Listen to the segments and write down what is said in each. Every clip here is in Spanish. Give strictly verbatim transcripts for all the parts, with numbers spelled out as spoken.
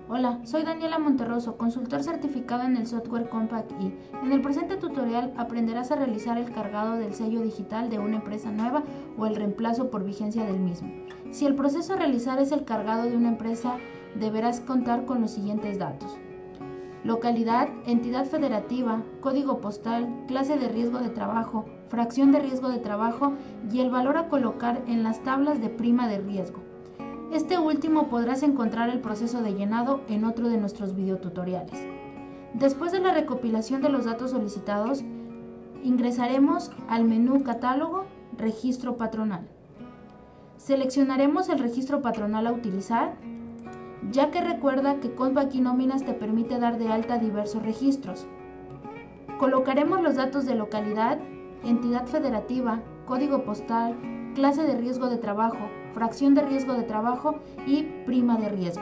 Hola, soy Daniela Monterroso, consultor certificado en el software Compact I. En el presente tutorial aprenderás a realizar el cargado del sello digital de una empresa nueva o el reemplazo por vigencia del mismo. Si el proceso a realizar es el cargado de una empresa, deberás contar con los siguientes datos: localidad, entidad federativa, código postal, clase de riesgo de trabajo, fracción de riesgo de trabajo y el valor a colocar en las tablas de prima de riesgo. Este último podrás encontrar el proceso de llenado en otro de nuestros videotutoriales. Después de la recopilación de los datos solicitados, ingresaremos al menú Catálogo, Registro Patronal. Seleccionaremos el registro patronal a utilizar, ya que recuerda que Compact I Nóminas te permite dar de alta diversos registros. Colocaremos los datos de localidad, entidad federativa, código postal, clase de riesgo de trabajo, fracción de riesgo de trabajo y prima de riesgo.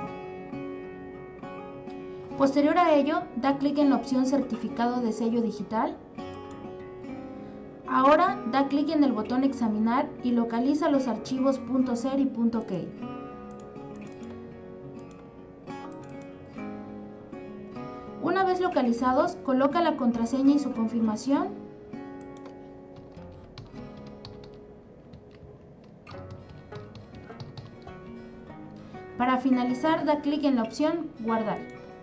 Posterior a ello, da clic en la opción Certificado de sello digital. Ahora da clic en el botón Examinar y localiza los archivos .cer y .key. Una vez localizados, coloca la contraseña y su confirmación. Para finalizar, da clic en la opción Guardar.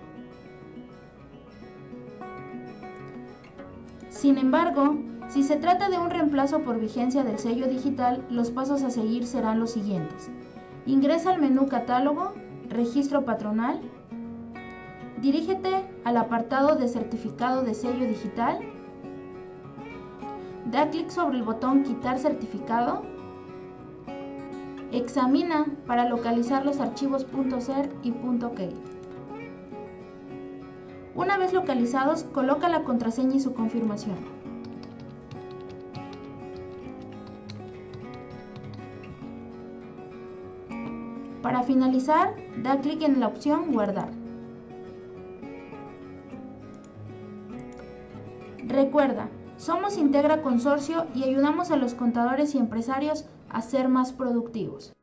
Sin embargo, si se trata de un reemplazo por vigencia del sello digital, los pasos a seguir serán los siguientes. Ingresa al menú Catálogo, Registro Patronal, dirígete al apartado de Certificado de sello digital, da clic sobre el botón Quitar certificado, examina para localizar los archivos .cer y .key. Una vez localizados, coloca la contraseña y su confirmación. Para finalizar, da clic en la opción Guardar. Recuerda, somos Integra Consorcio y ayudamos a los contadores y empresarios a ser más productivos.